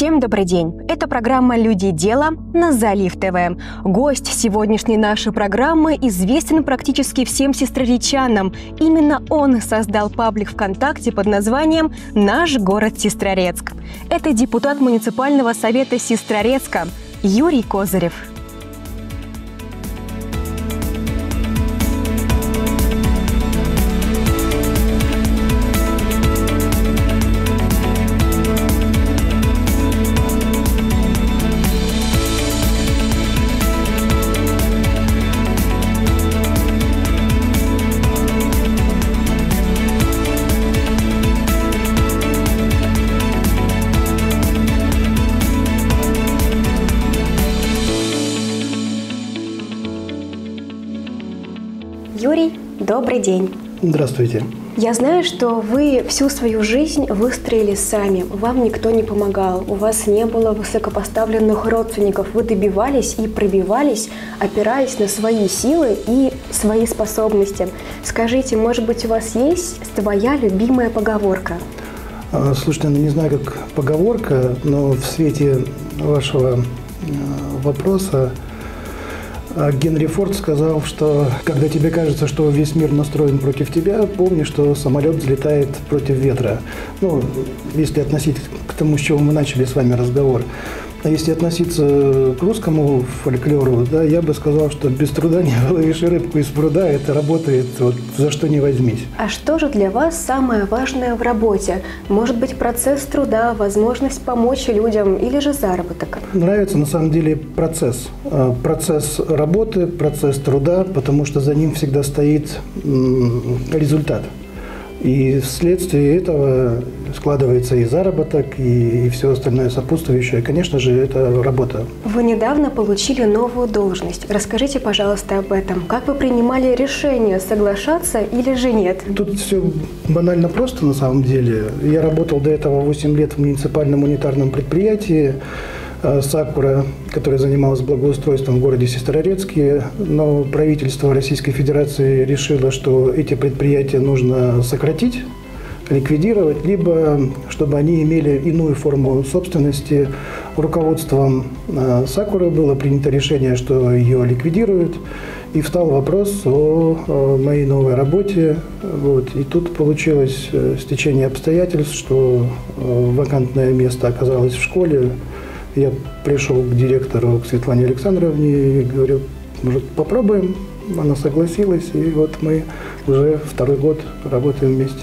Всем добрый день! Это программа «Люди. Дело» на Залив ТВ. Гость сегодняшней нашей программы известен практически всем сестроречанам. Именно он создал паблик ВКонтакте под названием «Наш город Сестрорецк». Это депутат муниципального совета Сестрорецка Юрий Козырев. Юрий, добрый день. Здравствуйте. Я знаю, что вы всю свою жизнь выстроили сами, вам никто не помогал, у вас не было высокопоставленных родственников, вы добивались и пробивались, опираясь на свои силы и свои способности. Скажите, может быть, у вас есть своя любимая поговорка? Слушайте, не знаю, как поговорка, но в свете вашего вопроса Генри Форд сказал, что когда тебе кажется, что весь мир настроен против тебя, помни, что самолет взлетает против ветра. Ну, если относить к тому, с чего мы начали с вами разговор. А если относиться к русскому фольклору, да, я бы сказал, что без труда не выловишь рыбку из пруда, это работает вот, за что не возьмись. А что же для вас самое важное в работе? Может быть, процесс труда, возможность помочь людям или же заработок? Нравится на самом деле процесс. Процесс работы, процесс труда, потому что за ним всегда стоит результат. И вследствие этого складывается и заработок, и все остальное сопутствующее. Конечно же, это работа. Вы недавно получили новую должность. Расскажите, пожалуйста, об этом. Как вы принимали решение, соглашаться или же нет? Тут все банально просто на самом деле. Я работал до этого 8 лет в муниципальном унитарном предприятии «Сакура», которая занималась благоустройством в городе Сестрорецке, но правительство Российской Федерации решило, что эти предприятия нужно сократить, ликвидировать, либо чтобы они имели иную форму собственности. Руководством «Сакуры» было принято решение, что ее ликвидируют, и встал вопрос о моей новой работе. Вот. И тут получилось стечение обстоятельств, что вакантное место оказалось в школе. Я пришел к директору, к Светлане Александровне, и говорю, может, попробуем? Она согласилась, и вот мы уже второй год работаем вместе.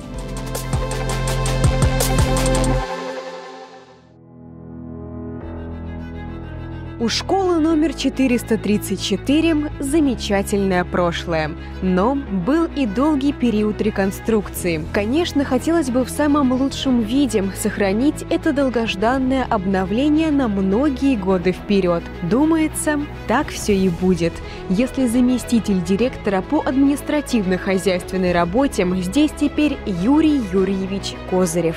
У школы номер 434 замечательное прошлое, но был и долгий период реконструкции. Конечно, хотелось бы в самом лучшем виде сохранить это долгожданное обновление на многие годы вперед. Думается, так все и будет. Если заместитель директора по административно-хозяйственной работе здесь теперь Юрий Юрьевич Козырев.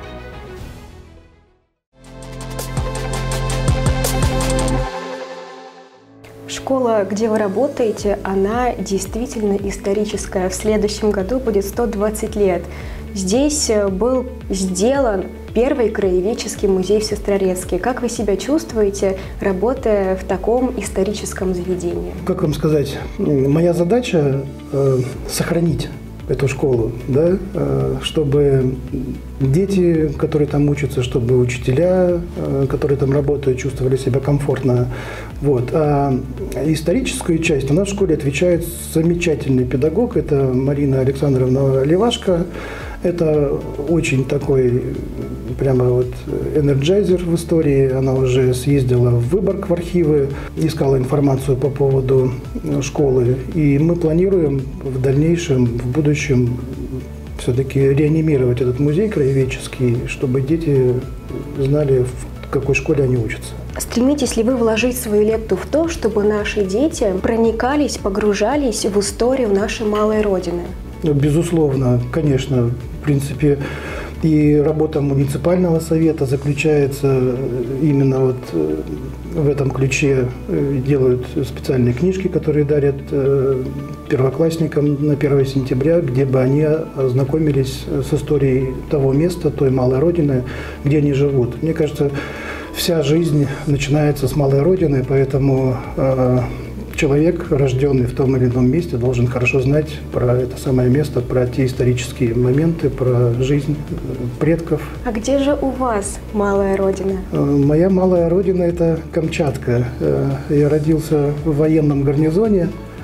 Школа, где вы работаете, она действительно историческая. В следующем году будет 120 лет. Здесь был сделан первый краеведческий музей в Сестрорецке. Как вы себя чувствуете, работая в таком историческом заведении? Как вам сказать, моя задача сохранить эту школу, да, чтобы дети, которые там учатся, чтобы учителя, которые там работают, чувствовали себя комфортно. Вот. А историческую часть у нас в школе отвечает замечательный педагог, это Марина Александровна Левашко. Это очень такой прямо вот энерджайзер в истории. Она уже съездила в Выборг в архивы, искала информацию по поводу школы. И мы планируем в дальнейшем, в будущем все-таки реанимировать этот музей краеведческий, чтобы дети знали, в какой школе они учатся. Стремитесь ли вы вложить свою лепту в то, чтобы наши дети проникались, погружались в историю нашей малой Родины? Безусловно, конечно. В принципе, И работа муниципального совета заключается именно вот в этом ключе. Делают специальные книжки, которые дарят первоклассникам на 1 сентября, где бы они ознакомились с историей того места, той малой родины, где они живут. Мне кажется, вся жизнь начинается с малой родины, поэтому человек, рожденный в том или ином месте, должен хорошо знать про это самое место, про те исторические моменты, про жизнь предков. А где же у вас малая родина? Моя малая родина – это Камчатка. Я родился в военном гарнизоне,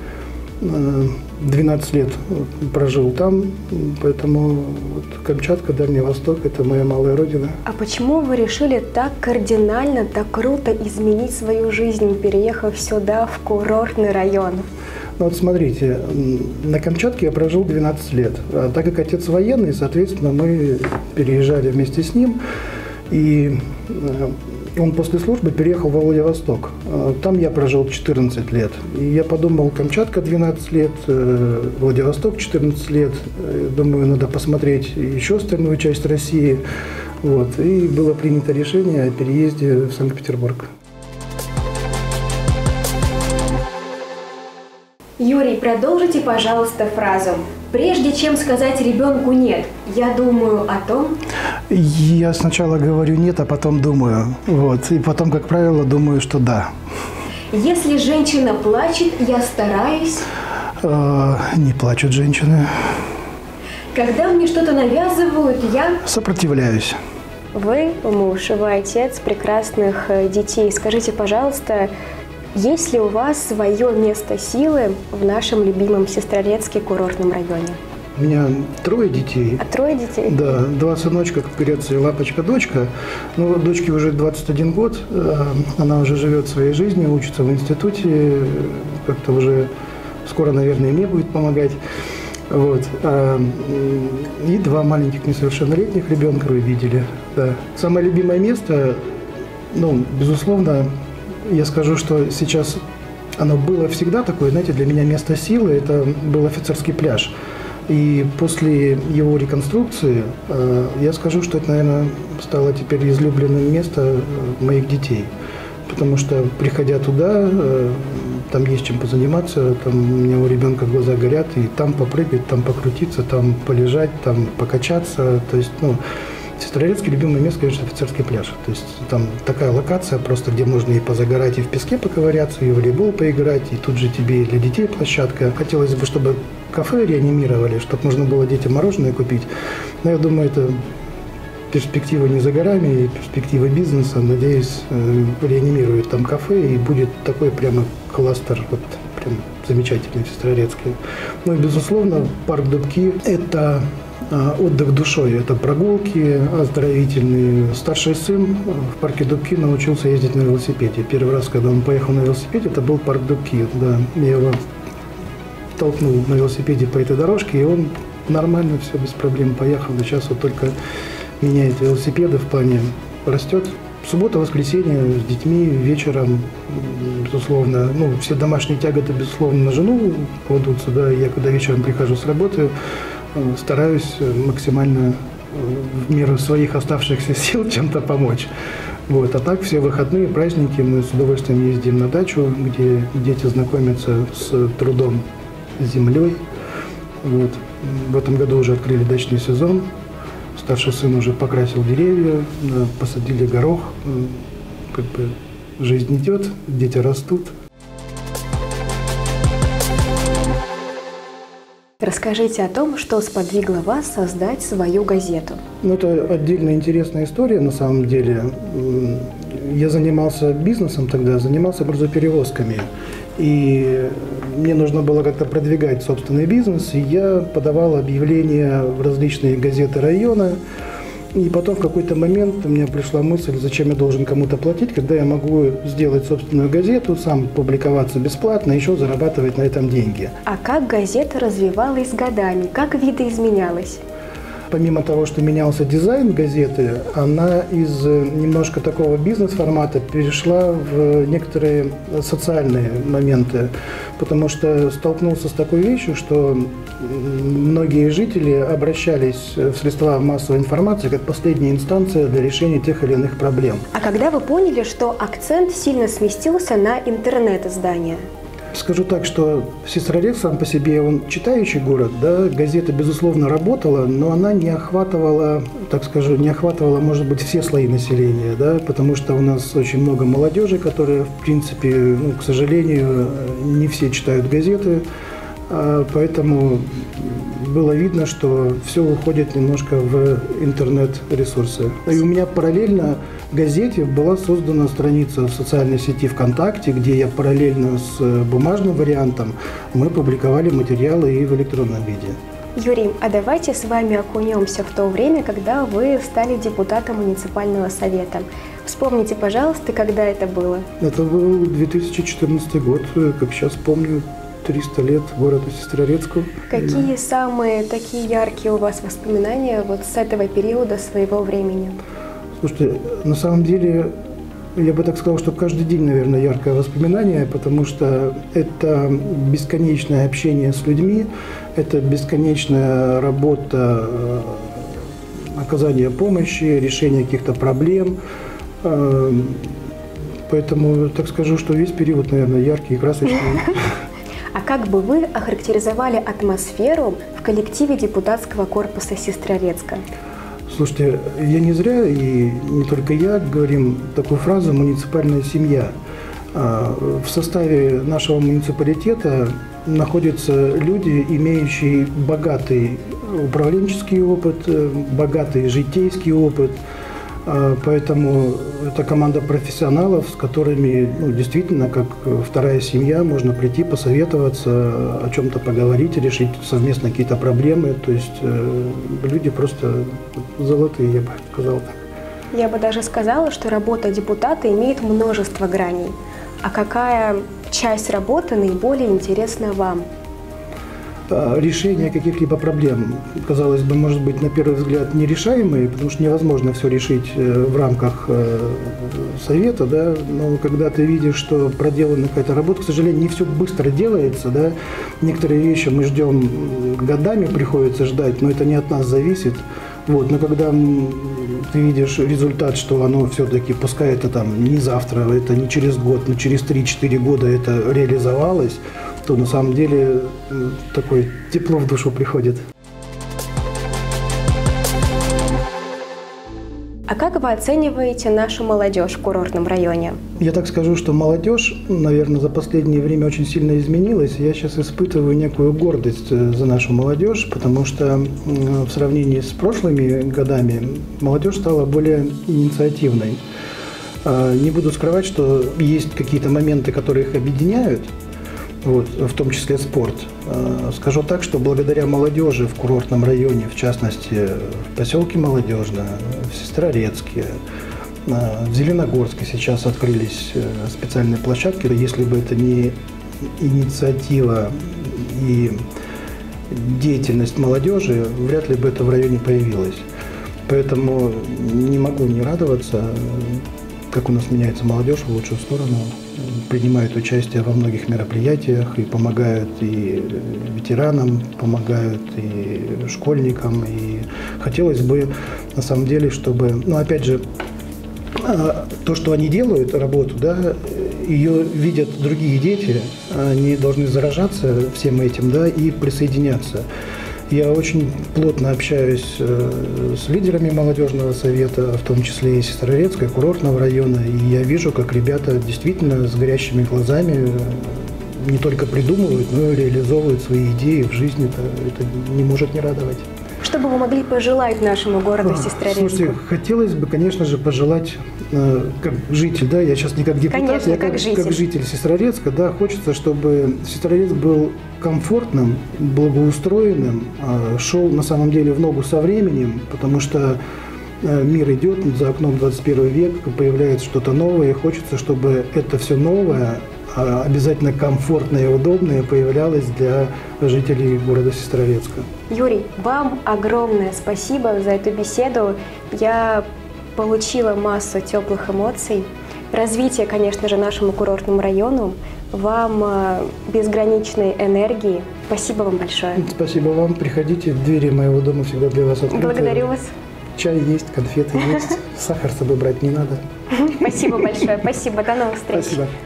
12 лет прожил там, поэтому вот Камчатка, Дальний Восток – это моя малая родина. А почему вы решили так кардинально, так круто изменить свою жизнь, переехав сюда, в курортный район? Ну вот смотрите, на Камчатке я прожил 12 лет. А так как отец военный, соответственно, мы переезжали вместе с ним. И он после службы переехал во Владивосток. Там я прожил 14 лет. И я подумал, Камчатка 12 лет, Владивосток 14 лет. Думаю, надо посмотреть еще остальную часть России. Вот. И было принято решение о переезде в Санкт-Петербург. Юрий, продолжите, пожалуйста, фразу. Прежде чем сказать ребенку «нет», я думаю о том… Я сначала говорю «нет», а потом думаю. Вот. И потом, как правило, думаю, что «да». Если женщина плачет, я стараюсь… Не плачут женщины. Когда мне что-то навязывают, я… Сопротивляюсь. Вы муж, вы отец прекрасных детей. Скажите, пожалуйста, есть ли у вас свое место силы в нашем любимом Сестрорецке курортном районе? У меня 3 детей. А 3 детей? Да, 2 сыночка, как говорится, и лапочка-дочка. Ну, дочке уже 21 год, она уже живет своей жизнью, учится в институте, как-то уже скоро, наверное, мне будет помогать. Вот. И 2 маленьких несовершеннолетних ребенка вы видели. Да. Самое любимое место, ну, безусловно, я скажу, что сейчас оно было всегда такое, знаете, для меня место силы – это был офицерский пляж. И после его реконструкции я скажу, что это, наверное, стало теперь излюбленным местом моих детей. Потому что, приходя туда, там есть чем позаниматься, там у меня у ребенка глаза горят, и там попрыгать, там покрутиться, там полежать, там покачаться. То есть, ну, Сестрорецкий любимое место, конечно, офицерский пляж. То есть там такая локация просто, где можно и позагорать, и в песке поковыряться, и в волейбол поиграть, и тут же тебе и для детей площадка. Хотелось бы, чтобы кафе реанимировали, чтобы можно было детям мороженое купить. Но я думаю, это перспектива не за горами, и перспектива бизнеса. Надеюсь, реанимируют там кафе, и будет такой прямо кластер, вот прям замечательный в Сестрорецке. Ну и, безусловно, парк Дубки – это отдых душой, это прогулки оздоровительные. Старший сын в парке Дубки научился ездить на велосипеде. Первый раз, когда он поехал на велосипеде, это был парк Дубки. Да. Я его толкнул на велосипеде по этой дорожке, и он нормально, все без проблем поехал. И сейчас вот только меняет велосипеды в плане растет. Суббота, воскресенье с детьми вечером, безусловно, ну, все домашние тяготы, безусловно, на жену кладутся, да, я когда вечером прихожу с работы, стараюсь максимально в меру своих оставшихся сил чем-то помочь. Вот. А так все выходные, праздники мы с удовольствием ездим на дачу, где дети знакомятся с трудом, с землей. Вот. В этом году уже открыли дачный сезон. Старший сын уже покрасил деревья, посадили горох. Как бы жизнь идет, дети растут. Расскажите о том, что сподвигло вас создать свою газету. Ну, это отдельно интересная история, на самом деле. Я занимался бизнесом тогда, занимался грузоперевозками. И мне нужно было как-то продвигать собственный бизнес. И я подавал объявления в различные газеты района. И потом в какой-то момент у меня пришла мысль, зачем я должен кому-то платить, когда я могу сделать собственную газету, сам публиковаться бесплатно, еще зарабатывать на этом деньги. А как газета развивалась с годами? Как видоизменялась? Помимо того, что менялся дизайн газеты, она из немножко такого бизнес-формата перешла в некоторые социальные моменты, потому что столкнулся с такой вещью, что многие жители обращались в средства массовой информации как последняя инстанция для решения тех или иных проблем. А когда вы поняли, что акцент сильно сместился на интернет-издания? Скажу так, что Сестрорецк сам по себе, он читающий город, да, газета, безусловно, работала, но она не охватывала, так скажу, может быть, все слои населения, да, потому что у нас очень много молодежи, которые, в принципе, к сожалению, не все читают газеты, поэтому было видно, что все уходит немножко в интернет-ресурсы. И у меня параллельно газете была создана страница в социальной сети ВКонтакте, где я параллельно с бумажным вариантом мы публиковали материалы и в электронном виде. Юрий, а давайте с вами окунемся в то время, когда вы стали депутатом муниципального совета. Вспомните, пожалуйста, когда это было? Это был 2014 год, как сейчас помню. 300 лет городу Сестрорецку. Какие самые такие яркие у вас воспоминания вот с этого периода своего времени? Слушайте, на самом деле, я бы так сказал, что каждый день, наверное, яркое воспоминание, потому что это бесконечное общение с людьми, это бесконечная работа, оказание помощи, решение каких-то проблем. Поэтому, так скажу, что весь период, наверное, яркий и красочный. А как бы вы охарактеризовали атмосферу в коллективе депутатского корпуса Сестрорецка? Слушайте, я не зря, и не только я, говорим такую фразу «муниципальная семья». В составе нашего муниципалитета находятся люди, имеющие богатый управленческий опыт, богатый житейский опыт. Поэтому это команда профессионалов, с которыми действительно, как вторая семья, можно прийти, посоветоваться, о чем-то поговорить, решить совместно какие-то проблемы. То есть люди просто золотые, я бы сказал так. Я бы даже сказала, что работа депутата имеет множество граней. А какая часть работы наиболее интересна вам? Решение каких-либо проблем, казалось бы, может быть, на первый взгляд, нерешаемые, потому что невозможно все решить в рамках совета, да, но когда ты видишь, что проделана какая-то работа, к сожалению, не все быстро делается, да, некоторые вещи мы ждем годами, приходится ждать, но это не от нас зависит, вот, но когда ты видишь результат, что оно все-таки, пускай это там не завтра, это не через год, но через 3-4 года это реализовалось, то на самом деле такое тепло в душу приходит. А как вы оцениваете нашу молодежь в курортном районе? Я так скажу, что молодежь, наверное, за последнее время очень сильно изменилась. Я сейчас испытываю некую гордость за нашу молодежь, потому что в сравнении с прошлыми годами молодежь стала более инициативной. Не буду скрывать, что есть какие-то моменты, которые их объединяют. Вот, в том числе спорт. Скажу так, что благодаря молодежи в курортном районе, в частности, в поселке Молодежное, в Сестрорецке, в Зеленогорске сейчас открылись специальные площадки. Если бы это не инициатива и деятельность молодежи, вряд ли бы это в районе появилось. Поэтому не могу не радоваться, как у нас меняется молодежь в лучшую сторону. Принимают участие во многих мероприятиях и помогают и ветеранам, помогают и школьникам. И хотелось бы, на самом деле, чтобы, опять же, то, что они делают, работу, да, ее видят другие дети, они должны заражаться всем этим, да, и присоединяться. Я очень плотно общаюсь с лидерами молодежного совета, в том числе и Сестрорецка, и курортного района, и я вижу, как ребята действительно с горящими глазами не только придумывают, но и реализовывают свои идеи в жизни. Это не может не радовать. Что бы вы могли пожелать нашему городу Сестрорецку? Слушайте, хотелось бы, конечно же, пожелать, как житель, да, я сейчас не как депутат, конечно, я как житель Сестрорецка, да, хочется, чтобы Сестрорецк был комфортным, благоустроенным, шел на самом деле в ногу со временем, потому что мир идет, за окном 21 век, появляется что-то новое, и хочется, чтобы это все новое обязательно комфортное и удобное появлялось для жителей города Сестрорецка. Юрий, вам огромное спасибо за эту беседу. Я получила массу теплых эмоций. Развитие, конечно же, нашему курортному району. Вам безграничной энергии. Спасибо вам большое. Спасибо вам. Приходите, двери моего дома всегда для вас открыты. Благодарю вас. Чай есть, конфеты есть, сахар с собой брать не надо. Спасибо большое. Спасибо. До новых встреч. Спасибо.